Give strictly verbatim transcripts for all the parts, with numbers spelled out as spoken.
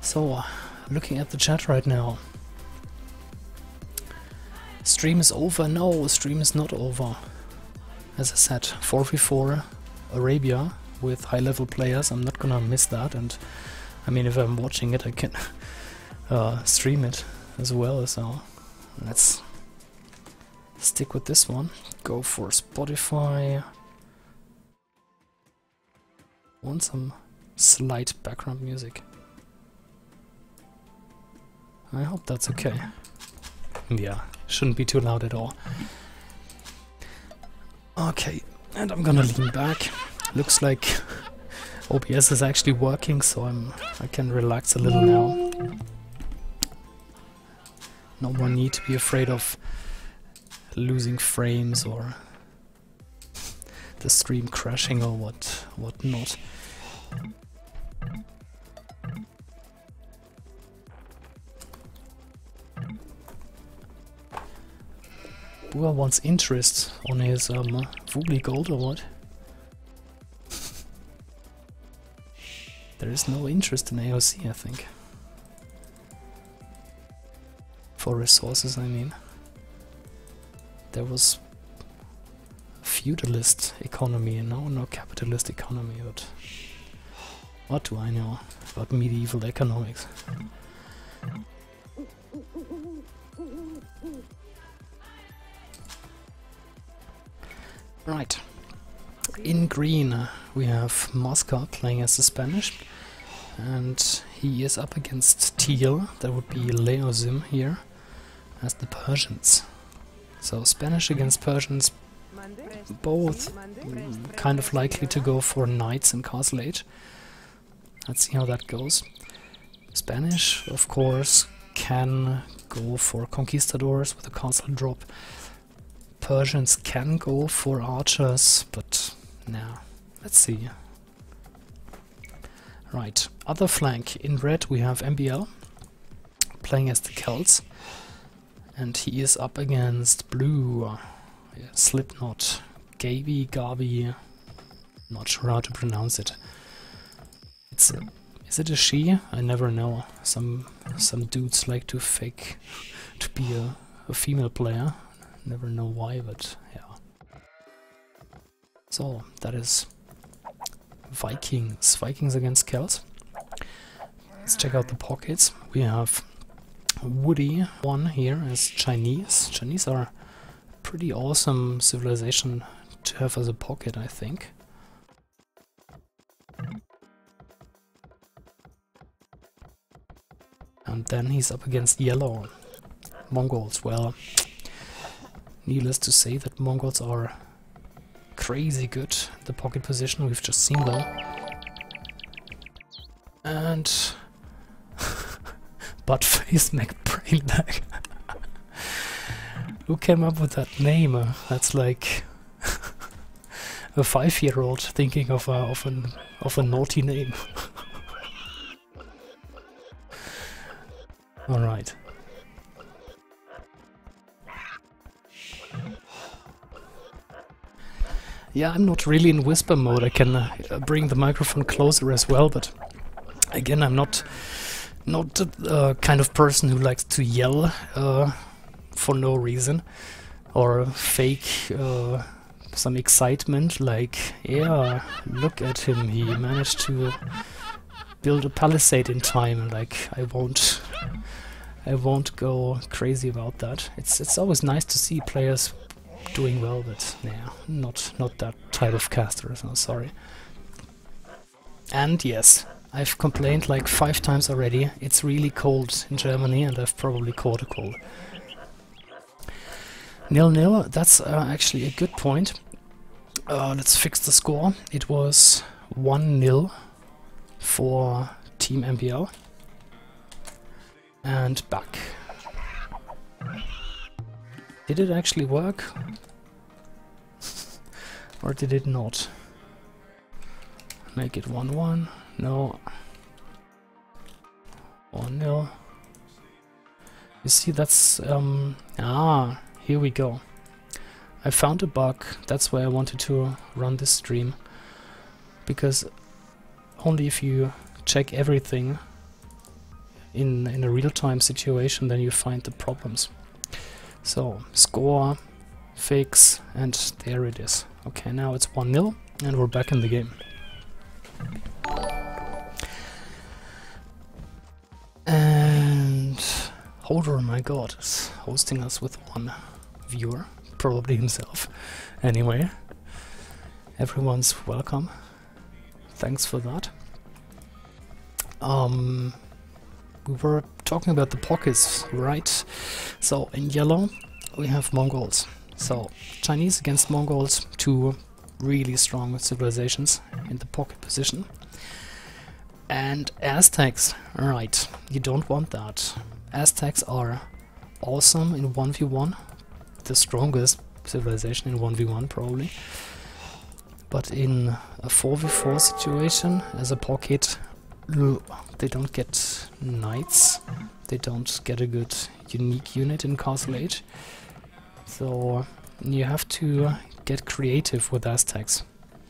So, looking at the chat right now. Stream is over. No, stream is not over. As I said, four v four Arabia with high-level players. I'm not gonna miss that, and I mean, if I'm watching it, I can uh, stream it as well. So let's stick with this one. Go for Spotify. Want some slight background music. I hope that's okay. Yeah, shouldn't be too loud at all. Okay, and I'm gonna lean back. Looks like O B S is actually working, so I'm I can relax a little now. No more need to be afraid of losing frames or the stream crashing or what what not. Bua wants interest on his um, Woobly Gold or what? There is no interest in A O C, I think. For resources, I mean. There was a feudalist economy and now no capitalist economy, but what do I know about medieval economics? Right. In green uh, we have Mosca playing as the Spanish, and he is up against teal, that would be Leozim here, as the Persians. So Spanish against Persians, both mm, kind of likely to go for knights in Castle Age. Let's see how that goes. Spanish, of course, can go for conquistadors with a castle drop. Persians can go for archers, but nah, let's see. Right, other flank. In red we have M B L playing as the Celts, and he is up against blue. Uh, yeah, Slipknot, Gavi, Gavi, not sure how to pronounce it. It's a, is it a she? I never know. Some some dudes like to fake to be a, a female player. Never know why, but yeah. So that is Vikings. Vikings against Celts. Let's check out the pockets. We have Woody one here as Chinese. Chinese are a pretty awesome civilization to have as a pocket, I think. And then he's up against yellow. Mongols. Well, needless to say that Mongols are crazy good in the pocket position, we've just seen that. And Buttface McBrainback. Who came up with that name? Uh, that's like a five-year-old thinking of a of an of a naughty name. All right. Yeah, I'm not really in whisper mode. I can uh, bring the microphone closer as well, but again, I'm not not the uh, kind of person who likes to yell uh, for no reason or fake uh, some excitement. Like, yeah, look at him, he managed to build a palisade in time. Like, I won't, I won't go crazy about that. It's it's always nice to see players doing well, but yeah, not not that type of caster, so sorry. And yes, I've complained like five times already, it's really cold in Germany and I've probably caught a cold. Nil nil, that's uh, actually a good point. Uh, let's fix the score. It was one nil for Team M B L. And back. Did it actually work? Or did it not? Make it one one? No. one nil. You see, that's... Um, ah, here we go. I found a bug. That's why I wanted to run this stream. Because only if you check everything in, in a real-time situation, then you find the problems. So, score, fix, and there it is. Okay, now it's one nil, and we're back in the game. And Hodor, my god, is hosting us with one viewer, probably himself. Anyway, everyone's welcome. Thanks for that. Um, we were talking about the pockets, right? So in yellow we have Mongols. So Chinese against Mongols, two really strong civilizations in the pocket position. And Aztecs, right, you don't want that. Aztecs are awesome in one v one, the strongest civilization in one v one probably. But in a four v four situation, as a pocket, they don't get knights, they don't get a good unique unit in Castle Age. So you have to get creative with Aztecs.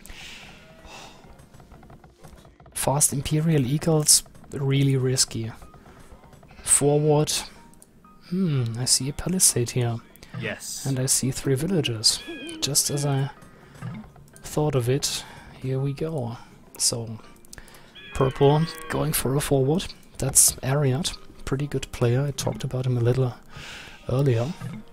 Fast Imperial Eagles, really risky. Forward, hmm, I see a palisade here. Yes. And I see three villagers. Just as I thought of it, here we go. So, purple going for a forward. That's Ariad, pretty good player. I talked about him a little earlier.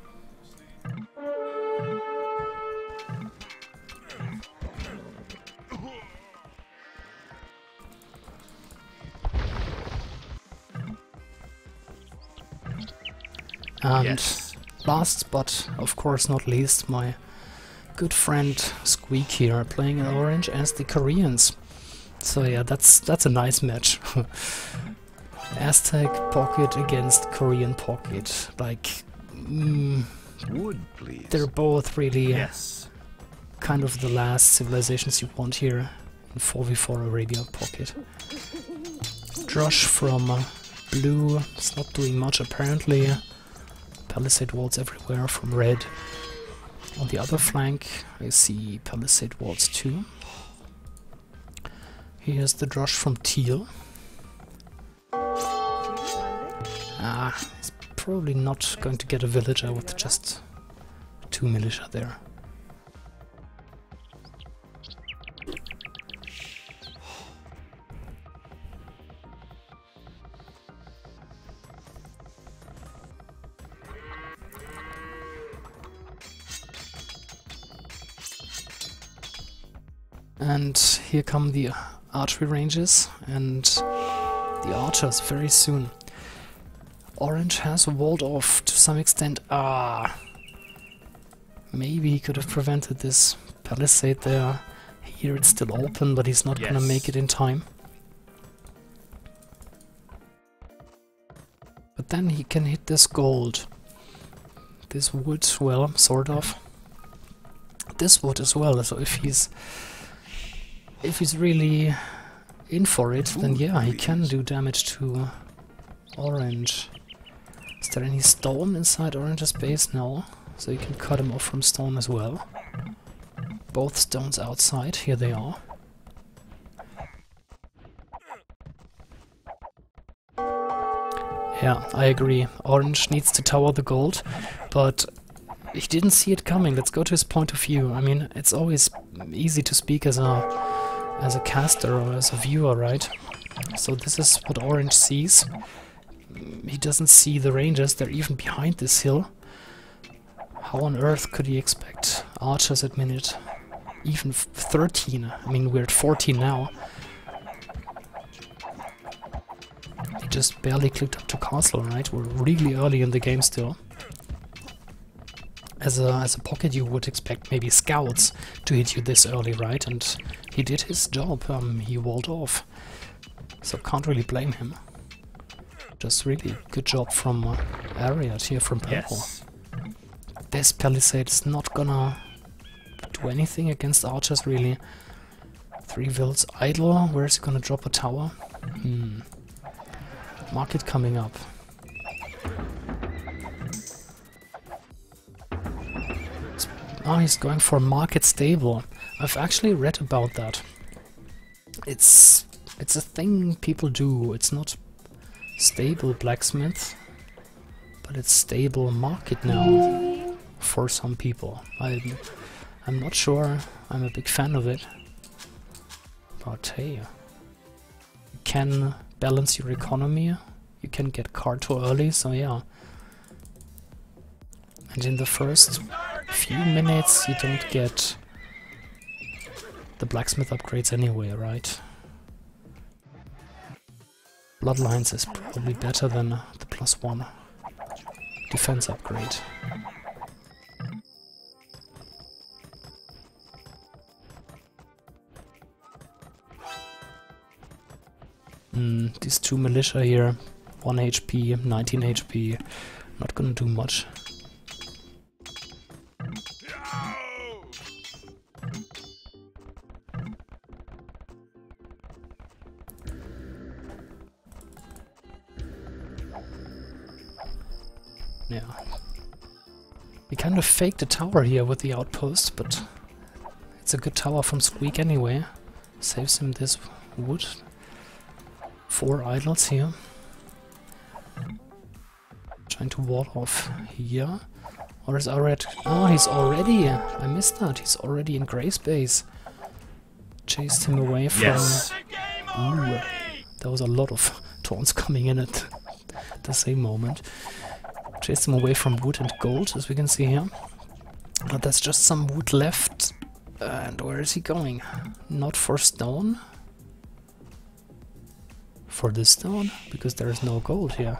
And yes. last but of course not least, my good friend Squeak here, playing in orange as the Koreans. So yeah, that's that's a nice match. Aztec pocket against Korean pocket. Like, mm, wood, please. They're both really yes. kind of the last civilizations you want here in four v four Arabia pocket. Drosh from uh, blue is not doing much apparently. Palisade walls everywhere from red. On the other flank I see palisade walls too. Here's the Drosh from teal. Ah, he's probably not going to get a villager with just two militia there. And here come the archery ranges and the archers very soon. Orange has walled off to some extent. Ah, maybe he could have prevented this palisade there. Here it's still open, but he's not yes. gonna make it in time. But then he can hit this gold. This wood, well, sort of. This wood as well, so if he's if he's really in for it, then yeah, he can do damage to orange. Is there any stone inside orange's base? No, so you can cut him off from stone as well. Both stones outside, here they are. Yeah, I agree. Orange needs to tower the gold, but he didn't see it coming. Let's go to his point of view. I mean, it's always easy to speak as a as a caster or as a viewer, right? So this is what Orange sees. He doesn't see the rangers, they're even behind this hill. How on earth could he expect archers at minute even thirteen? I mean, we're at fourteen now. He just barely clicked up to castle, right? We're really early in the game still. As a, as a pocket you would expect maybe scouts to hit you this early, right? And he did his job, um, he walled off. So can't really blame him. Just really good job from uh, Ariad here from purple. Yes. This palisade is not gonna do anything against archers really. Three vills idle, where is he gonna drop a tower? Hmm. Market coming up. Oh, he's going for market stable. I've actually read about that. It's it's a thing people do. It's not stable blacksmith, but it's stable market now for some people. I'm, I'm not sure I'm a big fan of it, but hey, you can balance your economy, you can get car too early, so yeah. And in the first few minutes you don't get the blacksmith upgrades anyway, right? Bloodlines is probably better than uh, the plus one defense upgrade. Mm, these two militia here, one H P, nineteen H P, not gonna do much. Yeah. We kind of faked a tower here with the outpost, but it's a good tower from Squeak anyway. Saves him this wood. Four idols here. Trying to ward off here. Or is already... Oh, he's already... I missed that. He's already in Gray's base. Chased him away from... Yes. Ooh, there was a lot of taunts coming in at the same moment. Chased him away from wood and gold, as we can see here. But there's just some wood left. And where is he going? Not for stone? For this stone? Because there is no gold here.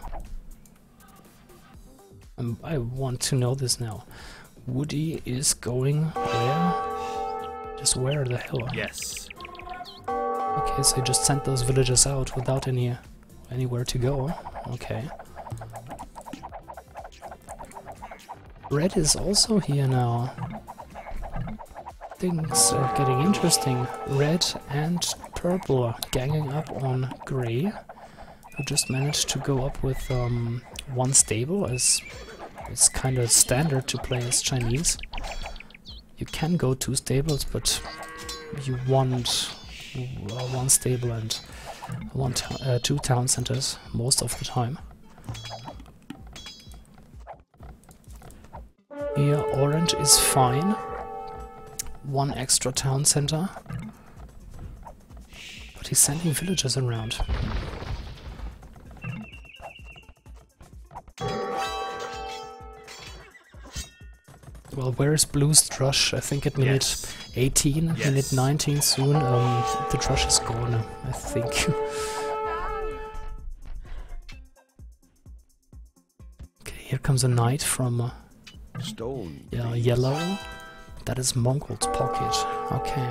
Um, I want to know this now. Woody is going where? Just where the hell? Yes. Okay, so he just sent those villagers out without any anywhere to go. Okay. Red is also here now. Things are getting interesting. Red and purple ganging up on Gray, who just managed to go up with um, one stable, as it's kind of standard to play as Chinese. You can go two stables, but you want uh, one stable and one uh, two town centers most of the time. Here, orange is fine. One extra town center. But he's sending villagers around. Well, where is Blue's Drush? I think at minute Yes. eighteen, Yes. minute nineteen soon. Um, the Drush is gone, I think. Okay, here comes a knight from... Uh, Stone. Yeah, please. yellow. That is Mongol's pocket. Okay.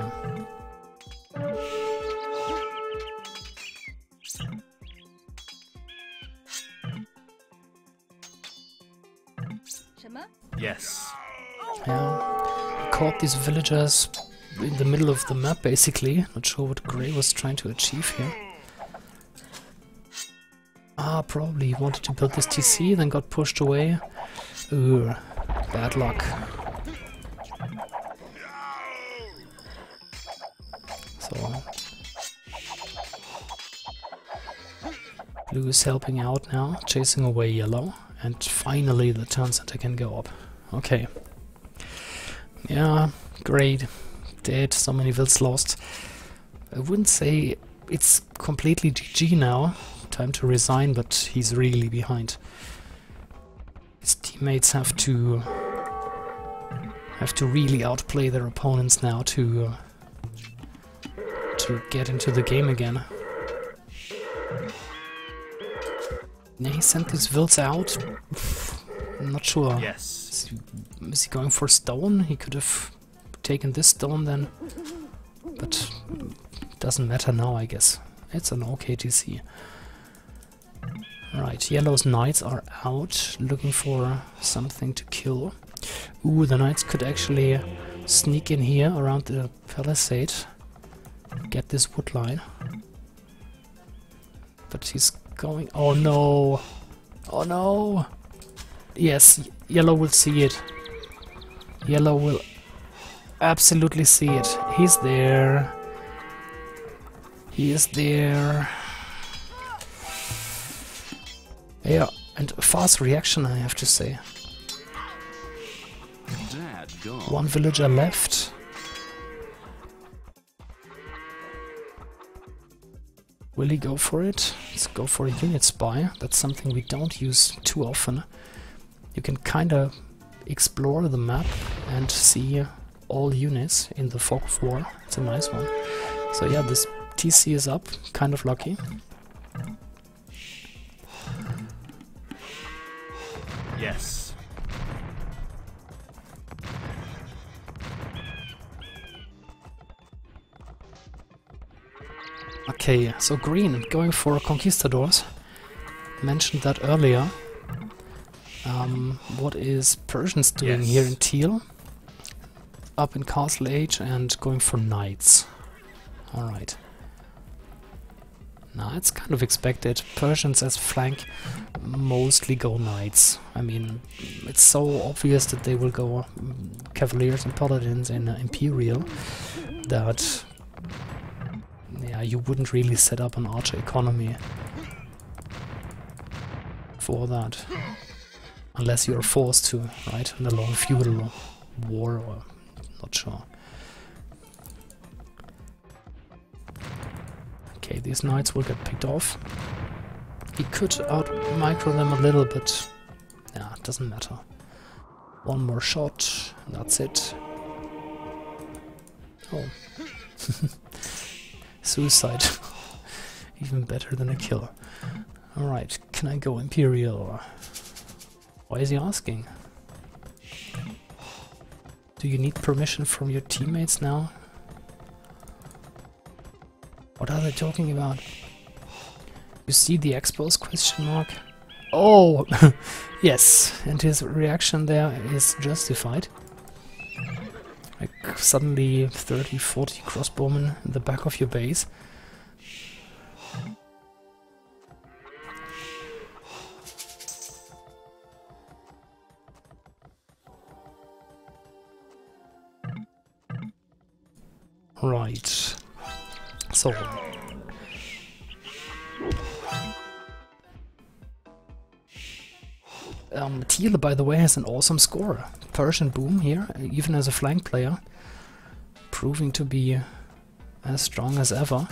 Yes. Yeah. Caught these villagers in the middle of the map, basically. Not sure what Gray was trying to achieve here. Ah, probably he wanted to build this T C, then got pushed away. Ooh, bad luck. So... Blue is helping out now, chasing away yellow. And finally the town center can go up. Okay. Yeah, great. Dead, so many vills lost. I wouldn't say it's completely G G now. Time to resign, but he's really behind. His teammates have to have to really outplay their opponents now to uh, to get into the game again. Yeah, he sent these vills out. I'm not sure. Yes. Is he, is he going for stone? He could have taken this stone then, but doesn't matter now, I guess. It's an okay T C. Right, yellow's knights are out, looking for something to kill. Ooh, the knights could actually sneak in here around the palisade, get this wood line. But he's going... Oh no! Oh no! Yes, yellow will see it. Yellow will absolutely see it. He's there. He is there. Yeah, and fast reaction, I have to say. Dad gone. One villager left. Will he go for it? Let's go for a unit spy. That's something we don't use too often. You can kinda explore the map and see all units in the Fog of War. It's a nice one. So yeah, this T C is up, kind of lucky. Yes. Okay, so green, going for conquistadors. Mentioned that earlier. Um, what is Persians doing Yes. here in teal? Up in Castle Age and going for knights. Alright. Now, it's kind of expected. Persians as flank mostly go knights. I mean, it's so obvious that they will go mm, cavaliers and paladins in uh, Imperial that yeah, you wouldn't really set up an archer economy for that. Unless you're forced to, right? In a long feudal war, or not sure. Okay, these knights will get picked off. He could out-micro them a little, but yeah, it doesn't matter. One more shot, and that's it. Oh. Suicide. Even better than a kill. Alright, can I go Imperial? Why is he asking? Do you need permission from your teammates now? What are they talking about? You see the expos question mark? Oh! Yes, and his reaction there is justified. Like suddenly thirty, forty crossbowmen in the back of your base. Right. So. Um, Teal, by the way, has an awesome score. Persian Boom here, even as a flank player. Proving to be as strong as ever.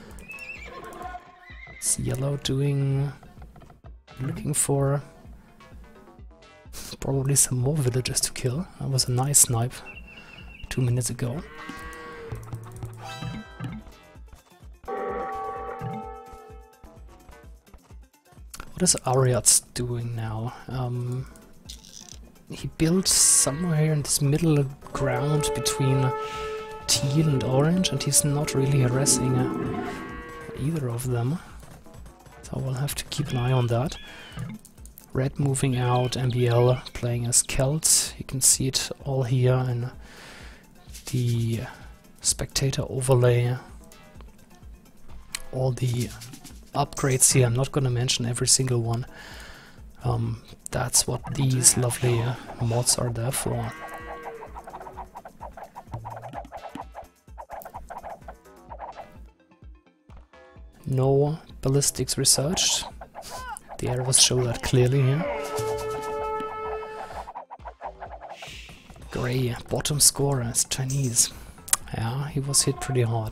It's Yellow doing... looking for... probably some more villagers to kill. That was a nice snipe two minutes ago. What is Ariats doing now? Um, he built somewhere here in this middle ground between teal and orange, and he's not really harassing uh, either of them. So we'll have to keep an eye on that. Red moving out, M B L playing as Celt. You can see it all here in the spectator overlay. All the upgrades here, I'm not gonna mention every single one. Um, that's what these lovely uh, mods are there for. No ballistics researched. The arrows show that clearly here. Gray, bottom scorer, is Chinese. Yeah, he was hit pretty hard.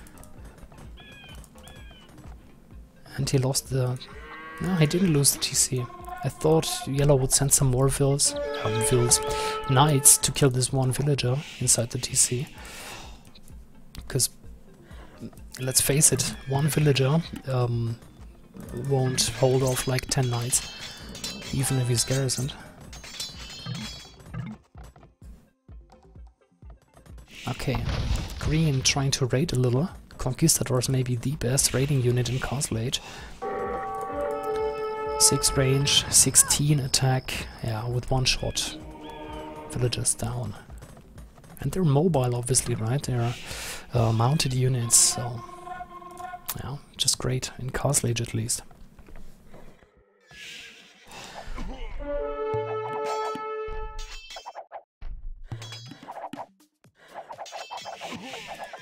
And he lost the... No, he didn't lose the T C. I thought Yellow would send some more vills, um, vills, knights to kill this one villager inside the T C. Because, let's face it, one villager um, won't hold off like ten knights, even if he's garrisoned. Okay, green trying to raid a little. Conquistadors may be the best raiding unit in Castle Age. six range, sixteen attack, yeah, with one shot. Villagers down. And they're mobile, obviously, right? They're uh, mounted units, so... yeah, just great, in Castle Age at least.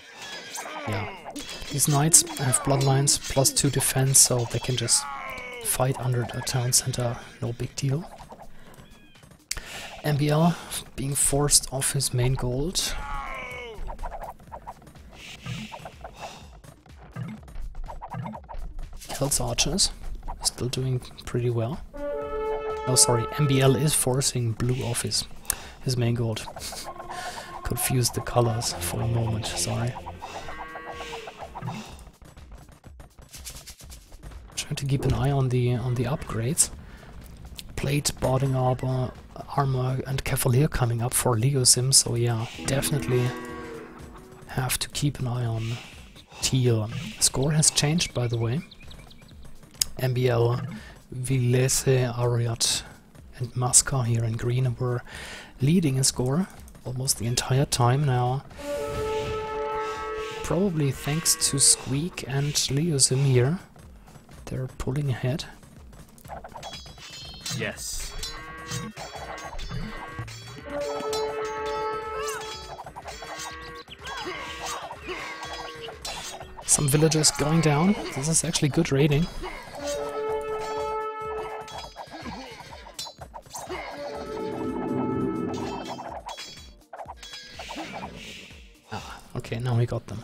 Yeah. These knights have bloodlines, plus two defense, so they can just fight under a town center, no big deal. M B L being forced off his main gold. Kills archers, still doing pretty well. Oh sorry, M B L is forcing blue off his, his main gold. Confused the colors for a moment, sorry. Trying to keep an eye on the on the upgrades. Plate, boarding armor, armor and cavalier coming up for Leosim, so yeah, definitely have to keep an eye on Teal. Score has changed, by the way. M B L, Vilese, Ariat and Masca here in green were leading in score almost the entire time now. Probably thanks to Squeak and Leosim here. They're pulling ahead. Yes. Some villagers going down. This is actually good raiding. Ah, okay, now we got them.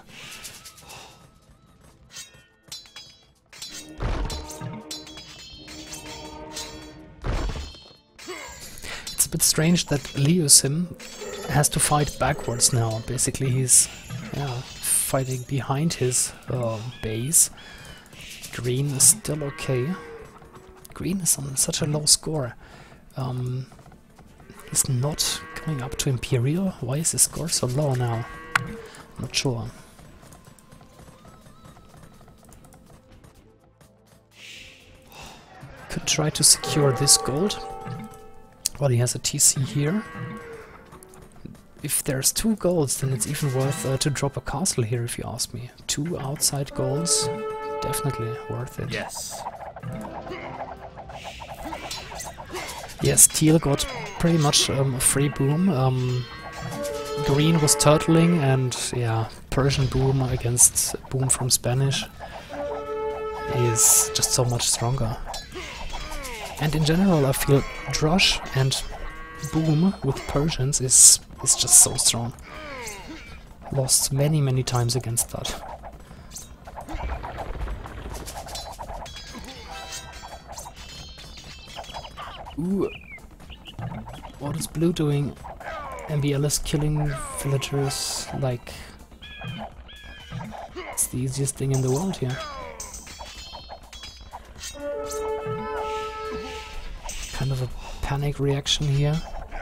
It's a bit strange that Leosim has to fight backwards now. Basically, he's yeah, fighting behind his uh, base. Green is still okay. Green is on such a low score. Um, he's not coming up to Imperial. Why is his score so low now? Not sure. Could try to secure this gold. Well, he has a T C here. If there's two golds, then it's even worth uh, to drop a castle here, if you ask me. Two outside golds, definitely worth it. Yes. Yes, Teal got pretty much um, a free boom. Um, Green was turtling, and yeah, Persian boom against boom from Spanish is just so much stronger. And in general, I feel Drush and boom with Persians is is just so strong. Lost many, many times against that. Ooh. What is blue doing? M B L is killing villagers like it's the easiest thing in the world here. Kind of a panic reaction here.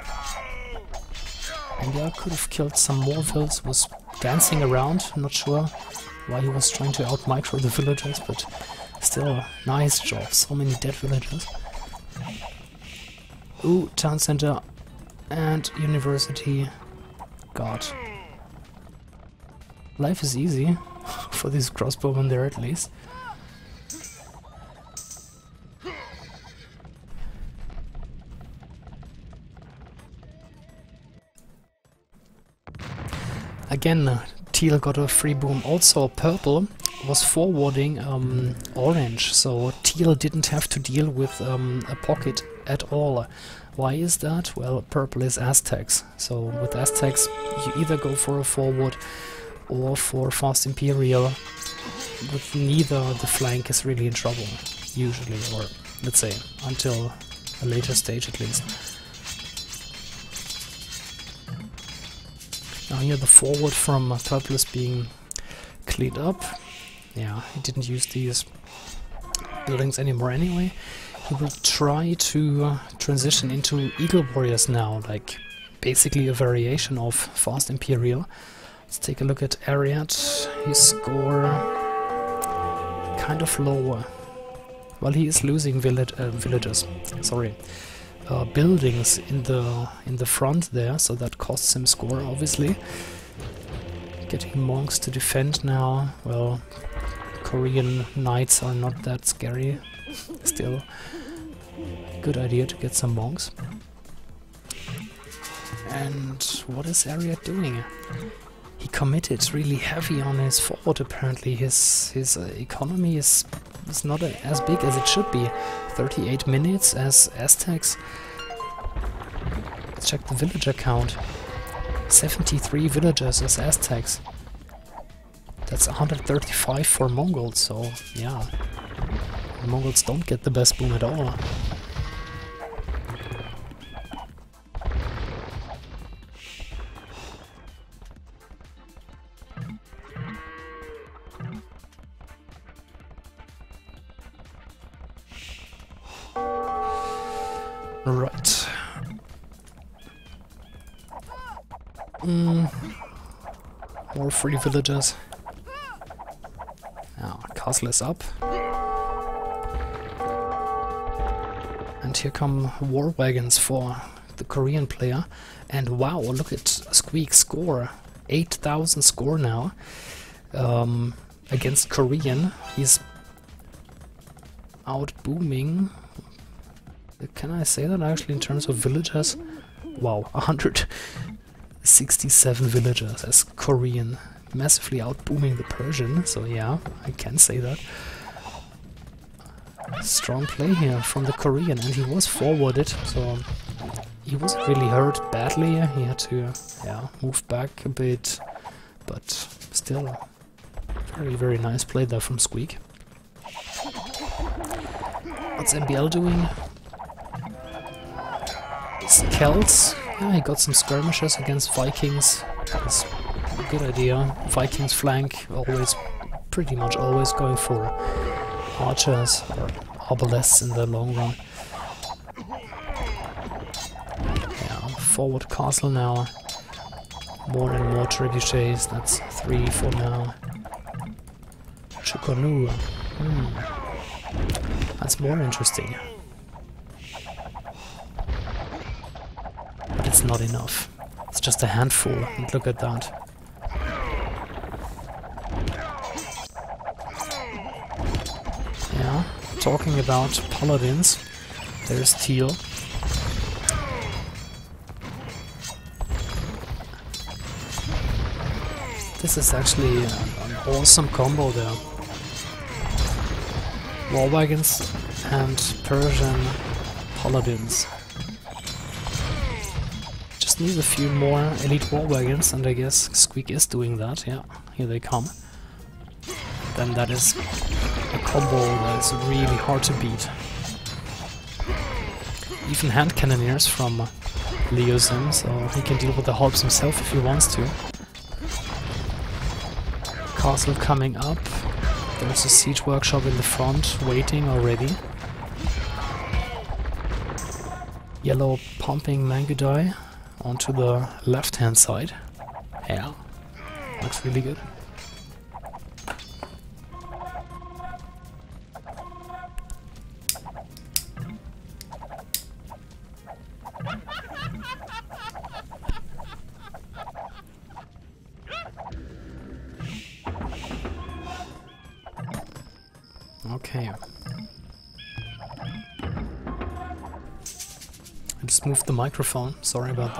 M B L could have killed some more vills, was dancing around, not sure why he was trying to out-micro the villagers, but still, nice job, so many dead villagers. Ooh, town center and university. God. Life is easy, for these crossbowmen there at least. Again, uh, Teal got a free boom. Also, purple was forwarding um, orange, so Teal didn't have to deal with um, a pocket at all. Why is that? Well, purple is Aztecs, so with Aztecs you either go for a forward or for fast Imperial. With neither, the flank is really in trouble, usually, or let's say, until a later stage at least. Now here the forward from uh, purple is being cleaned up. Yeah, he didn't use these buildings anymore anyway. He will try to uh, transition into Eagle Warriors now, like basically a variation of Fast Imperial. Let's take a look at Ariat. His score kind of low. Well, he is losing villag uh, villages. Sorry. Uh, buildings in the in the front there, so that costs him score, obviously. Getting monks to defend now. Well, Korean knights are not that scary. Still, good idea to get some monks. And what is Ariat doing? He committed really heavy on his forward. Apparently, his his uh, economy is is not a, as big as it should be. thirty-eight minutes as Aztecs. Let's check the villager count. seventy-three villagers as Aztecs. That's one hundred thirty-five for Mongols, so yeah. The Mongols don't get the best boom at all. Right. Mm. More free villagers. Now, castle is up. And here come war wagons for the Korean player. And wow, look at Squeak's score. eight thousand score now. Um, against Korean. He's out booming. Can I say that actually in terms of villagers? Wow, one hundred sixty-seven villagers as Korean. Massively out booming the Persian, so yeah, I can say that. Strong play here from the Korean, and he was forwarded, so he wasn't really hurt badly. He had to, yeah, move back a bit, but still, very, very nice play there from Squeak. What's M B L doing? Celts. Yeah, he got some skirmishes against Vikings. That's a good idea. Vikings flank, always, pretty much always going for archers or obelisks in the long run. Yeah, forward castle now. More and more trebuchets. That's three for now. Chukonu. Hmm. That's more interesting. But it's not enough. It's just a handful, and look at that. Yeah, talking about paladins, there's Teal. This is actually an awesome combo there. War wagons and Persian paladins. Just need a few more elite war wagons, and I guess Squeak is doing that. Yeah, here they come. Then that is a combo that's really hard to beat. Even hand cannoneers from Leozim, so he can deal with the Harps himself if he wants to. Castle coming up. There's a siege workshop in the front, waiting already. Yellow pumping Mangudai onto the left-hand side. Yeah, looks really good. Okay. I just moved the microphone, sorry about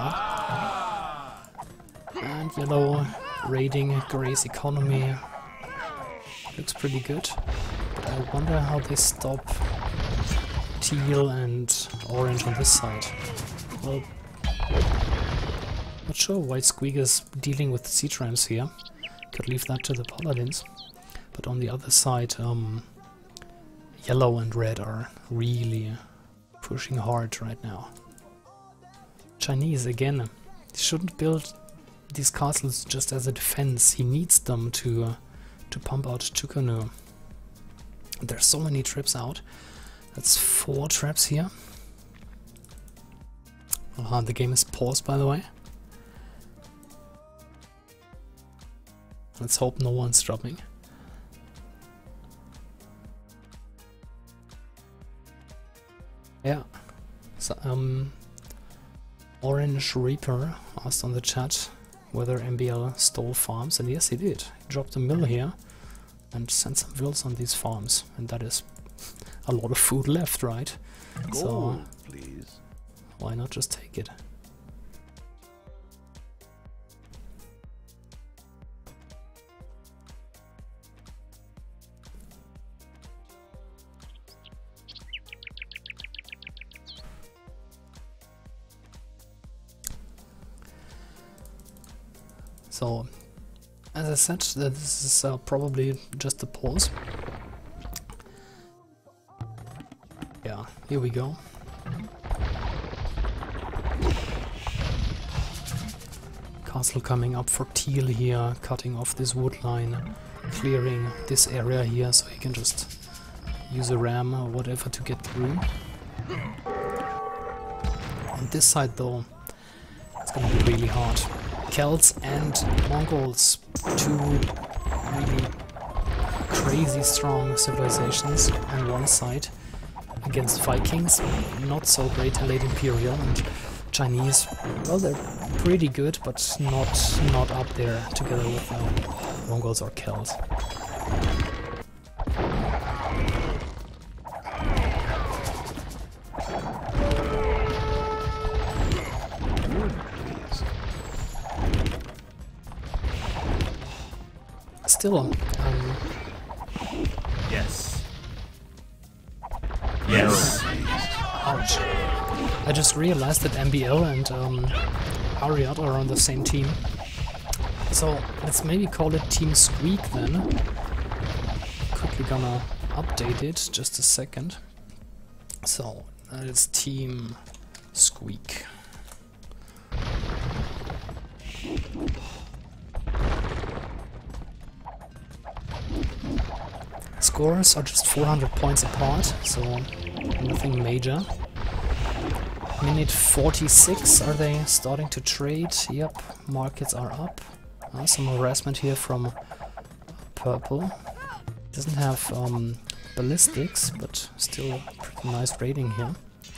that. And yellow raiding Gray's economy. Looks pretty good. But I wonder how they stop teal and orange on this side. Well, not sure why Squeak is dealing with siege rams here. Could leave that to the paladins. But on the other side, um, yellow and red are really pushing hard right now. Chinese again. He shouldn't build these castles just as a defense. He needs them to uh, to pump out Chukonu. There's so many traps out. That's four traps here. Uh, the game is paused, by the way. Let's hope no one's dropping. Yeah. So, um, Orange Reaper asked on the chat whether M B L stole farms, and yes, he did. He dropped a mill here and sent some vills on these farms, and that is a lot of food left, right? Gold, so, please. Why not just take it? So, as I said, uh, this is uh, probably just a pause. Yeah, here we go. Castle coming up for Teal here, cutting off this wood line, clearing this area here so he can just use a ram or whatever to get through. On this side though, it's gonna be really hard. Celts and Mongols, two really crazy strong civilizations on one side against Vikings, not so great in late Imperial, and Chinese, well, they're pretty good, but not not up there together with uh, Mongols or Celts. Still, um, yes. Yes. Ouch. I just realized that M B L and um, Ariat are on the same team. So let's maybe call it Team Squeak then. Quickly gonna update it, just a second. So that is Team Squeak. Scores are just four hundred points apart, so nothing major. Minute forty-six, are they starting to trade? Yep, markets are up. Uh, some harassment here from Purple. Doesn't have um, ballistics, but still pretty nice rating here.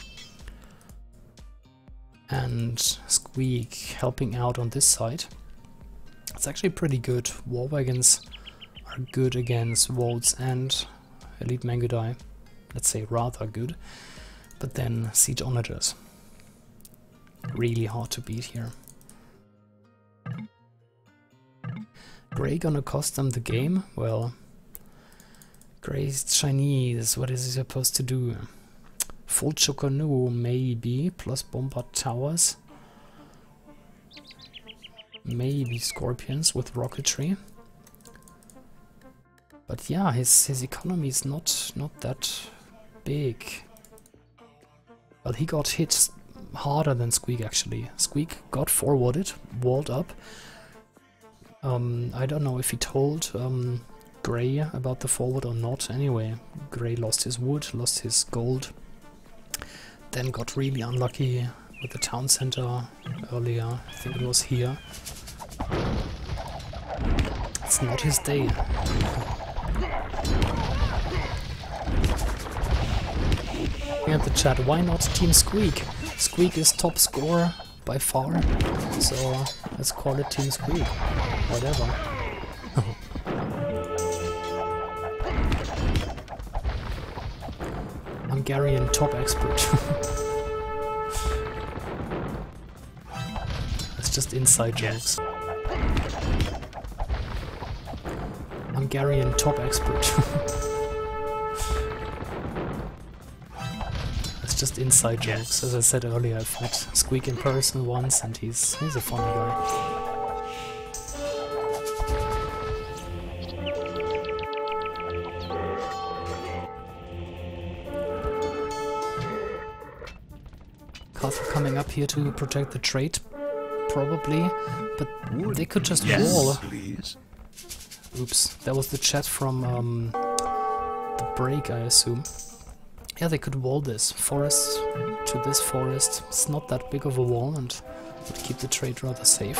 And Squeak helping out on this side. It's actually pretty good. War wagons are good against Wolves and Elite Mangudai. Let's say rather good. But then Siege Onagers. Really hard to beat here. Grey gonna cost them the game? Well, Grey's Chinese, what is he supposed to do? Full Choconu, maybe, plus Bombard Towers. Maybe Scorpions with Rocketry. But yeah, his, his economy is not, not that big. Well, he got hit harder than Squeak actually. Squeak got forwarded, walled up. Um, I don't know if he told um, Grey about the forward or not. Anyway, Grey lost his wood, lost his gold. Then got really unlucky with the town center earlier. I think it was here. It's not his day. At the chat, why not Team Squeak? Squeak is top scorer by far, so let's call it Team Squeak. Whatever. Hungarian top expert. That's just inside jokes. Hungarian top expert. Just inside jokes. Yes. As I said earlier, I've met Squeak in person once, and he's he's a funny guy. Castle coming up here to protect the trade, probably, but they could just yes, wall. Please. Oops, that was the chat from um, the break, I assume. Yeah, they could wall this forest to this forest. It's not that big of a wall and would keep the trade rather safe.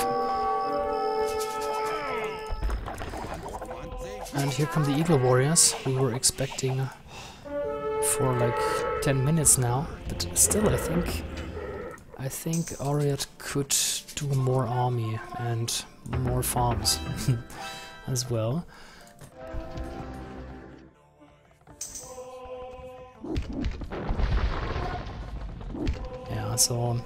And here come the Eagle Warriors. We were expecting for like ten minutes now, but still I think I think Ariat could do more army and more farms as well. Yeah, so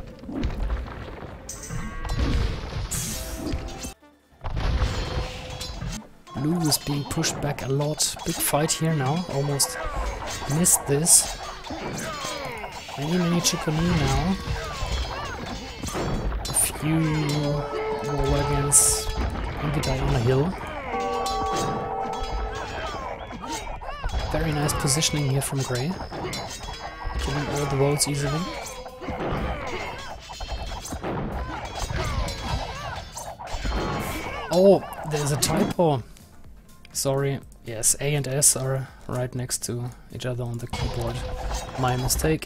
Blue is being pushed back a lot. Big fight here now. Almost missed this. Many, many Chickamee now. A few War against Mangudai on a hill. Very nice positioning here from Grey. Killing all the roads easily. Oh, there's a typo. Sorry. Yes, A and S are right next to each other on the keyboard. My mistake.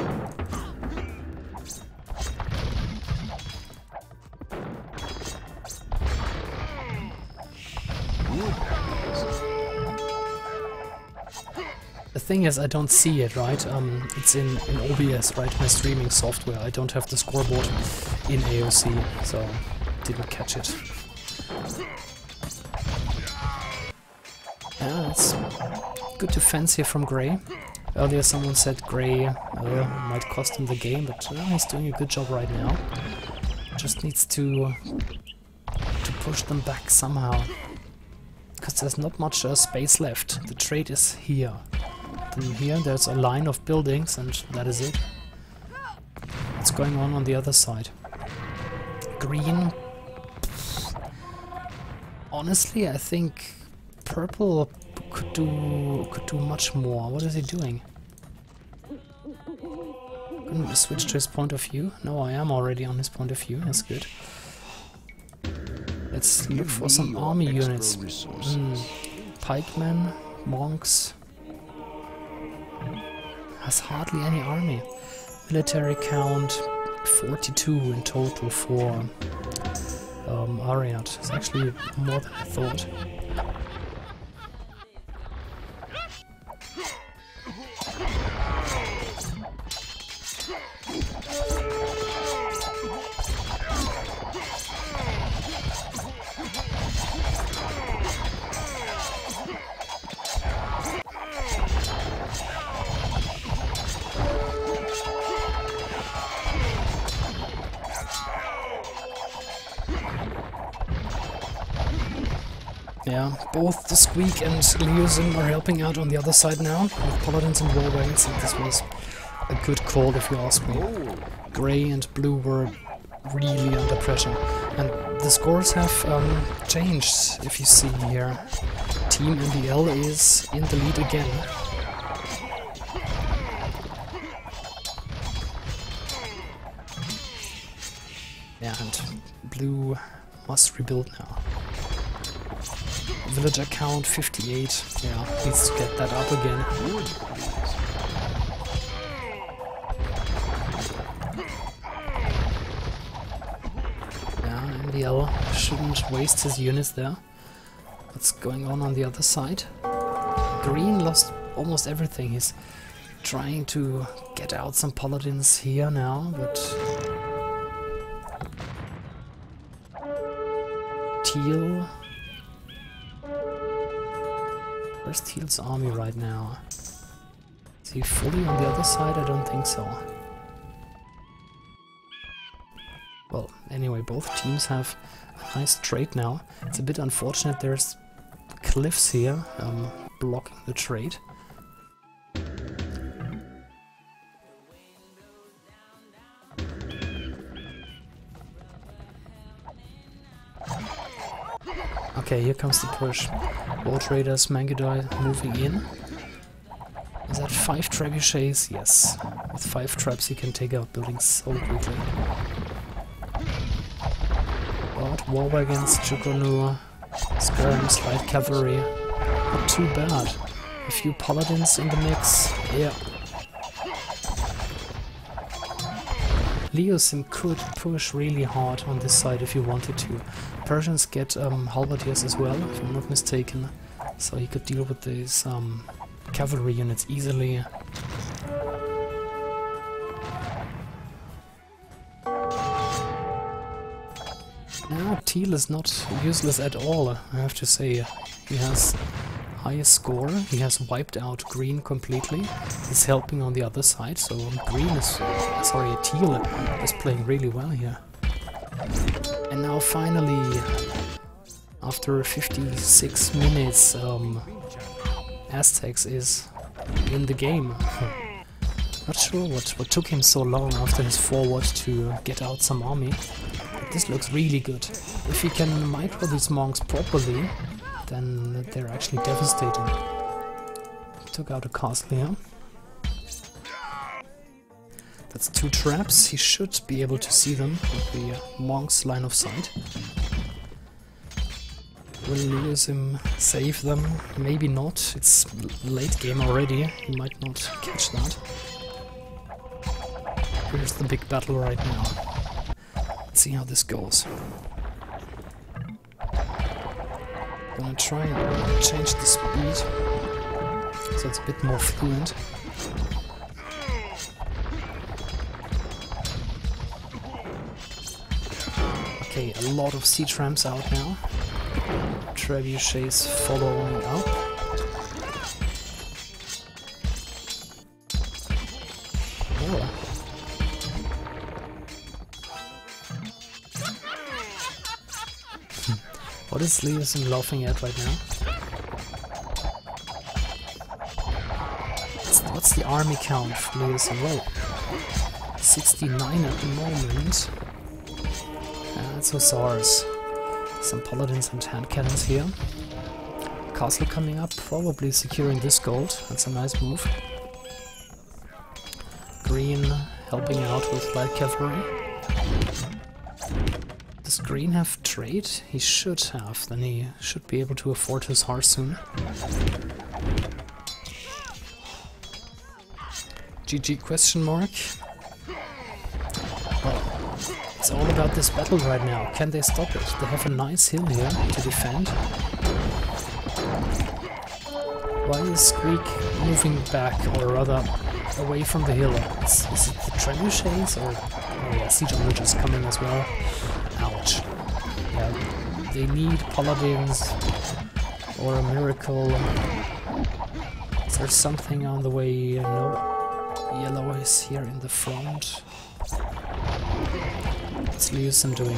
The thing is, I don't see it, right? Um, it's in, in O B S, right? My streaming software. I don't have the scoreboard in A O C, so didn't catch it. Yeah, it's good defense here from Grey. Earlier someone said Grey uh, might cost him the game, but uh, he's doing a good job right now. Just needs to to push them back somehow, because there's not much uh, space left. The trade is here. Then here there's a line of buildings, and that is it. What's going on on the other side? Green. Honestly, I think Purple could do could do much more. What is he doing? Couldn't switch to his point of view? No, I am already on his point of view. That's good. Let's look for some army units. Mm. Pikemen, monks. Has hardly any army. Military count forty-two in total for um, Ariad. It's actually more than I thought. Yeah, both the Squeak and Leozim are helping out on the other side now, with Paladins and Warwagons, and this was a good call if you ask me. Grey and Blue were really under pressure, and the scores have um, changed, if you see here. Team N D L is in the lead again. Yeah, and Blue must rebuild now. Villager count fifty-eight, yeah, needs to get that up again. Yeah, N D L shouldn't waste his units there. What's going on on the other side? Green lost almost everything. He's trying to get out some Paladins here now, but Teal... Where's Teal's army right now? Is he fully on the other side? I don't think so. Well, anyway, both teams have a nice trade now. It's a bit unfortunate there's cliffs here um, blocking the trade. Okay, here comes the push. Boat Raiders, Mangudai moving in. Is that five trebuchets? Yes. With five traps he can take out buildings so quickly. But Warwagons, Chukonu, Skirms, Light Cavalry. Not too bad. A few Paladins in the mix. Yeah. Leozim could push really hard on this side if he wanted to. Persians get um, halberdiers as well, if I'm not mistaken, so he could deal with these um, cavalry units easily. Now Teal is not useless at all, I have to say. He has highest score, he has wiped out Green completely, he's helping on the other side, so Green is, uh, sorry, Teal is playing really well here. And now finally, after fifty-six minutes, um, Aztecs is in the game. Not sure what, what took him so long after his forward to get out some army. But this looks really good. If he can micro these monks properly, then they're actually devastating. Took out a castle here. That's two traps. He should be able to see them with the monk's line of sight. Will Leosim save them? Maybe not. It's late game already. He might not catch that. Here's the big battle right now. Let's see how this goes. Gonna try and change the speed so it's a bit more fluent. Okay, a lot of siege ramps out now. Trebuchets following up. Oh. What is Leosim laughing at right now? What's, what's the army count for Leosim? Well, sixty-nine at the moment. Uh, it's Hussars. Some paladins and hand cannons here. Castle coming up, probably securing this gold. That's a nice move. Green helping out with light cavalry. Does Green have trade? He should have, then he should be able to afford his horse soon. G G question mark. Well, it's all about this battle right now. Can they stop it? They have a nice hill here to defend. Why is Squeak moving back, or rather away from the hill? Is, is it the trebuchets, or oh yeah, siege onlookers coming as well? Ouch. Yeah, they need paladins or a miracle. Is there something on the way? No. Yellow is here in the front. What's Leosim doing?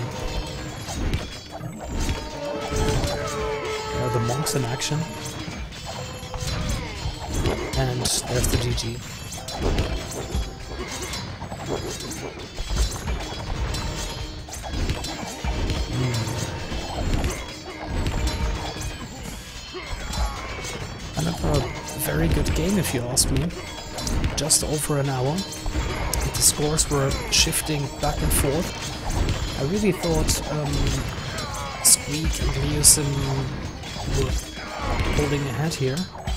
Are the monks in action? And there's the G G. Mm. Another very good game, if you ask me. Just over an hour. The scores were shifting back and forth. I really thought um, Squeak and Leosim were holding ahead here.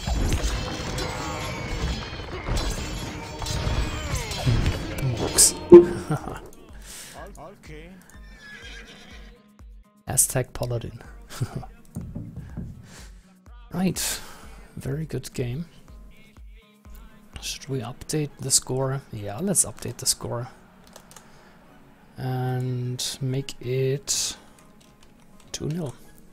Monks. Okay. Aztec Paladin. Right. Very good game. Should we update the score? Yeah, let's update the score. And make it two nil.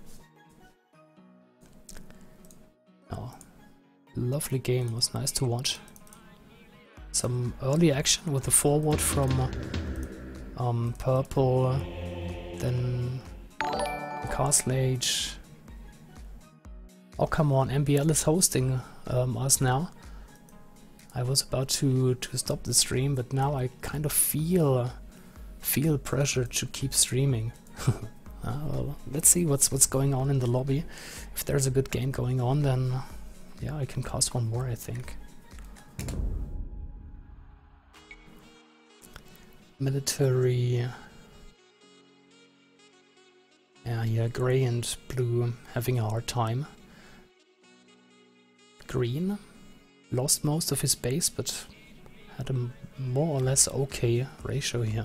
Oh, lovely game, was nice to watch. Some early action with the forward from uh, um, purple, then Castle Age. Oh come on, M B L is hosting um, us now. I was about to, to stop the stream, but now I kind of feel uh, feel pressure to keep streaming. uh, well, let's see what's what's going on in the lobby. If there's a good game going on, then uh, yeah, I can cast one more, I think. Military. Yeah, yeah, grey and blue having a hard time. Green lost most of his base, but had a more or less okay ratio here.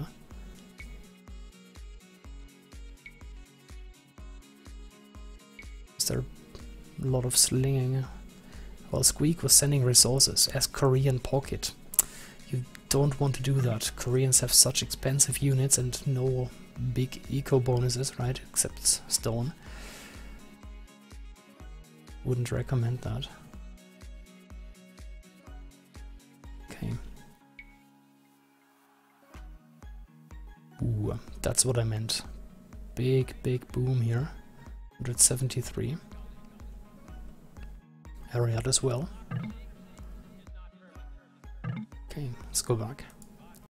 Is there a lot of slinging? Well, Squeak was sending resources as Korean pocket. You don't want to do that. Koreans have such expensive units and no big eco bonuses, right? Except stone. Wouldn't recommend that. Okay. Ooh, that's what I meant. Big, big boom here. one hundred seventy-three. Ariad as well. Okay, Let's go back.